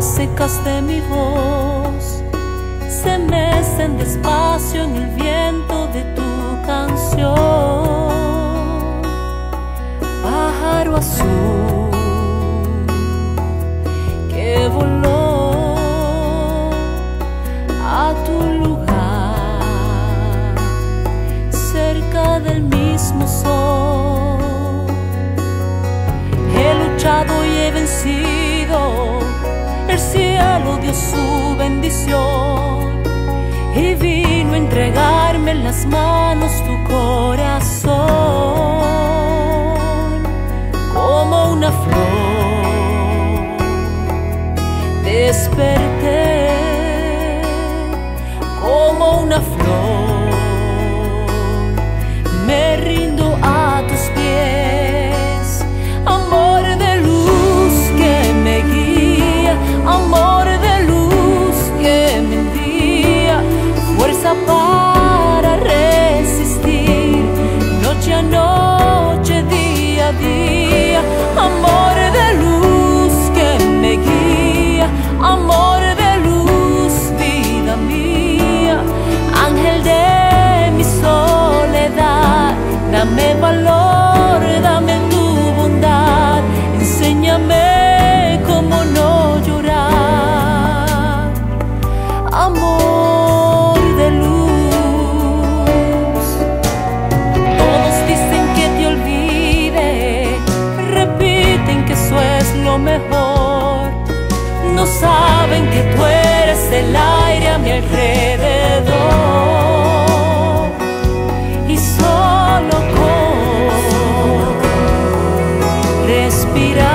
aguas secas de mi voz se mecen despacio en el viento de tu canción. Pájaro azul que voló a tu lugar cerca del mismo sol. He luchado y he vencido, el cielo dio su bendición y vino a entregarme en las manos tu corazón. Como una flor desperté, como una flor me rindo a tus pies. Amor de luz que me guía, amor de luz que me envía fuerza para resistir noche a noche, día a día. Amor de luz que me guía, amor de luz, vida mía, ángel de mi soledad. Dame valor, dame tu bondad, enséñame cómo no llorar. Amor de luz. Todos dicen que te olvide, repiten que eso es lo mejor. No saben que tú eres el aire a mi alrededor y solo con respirar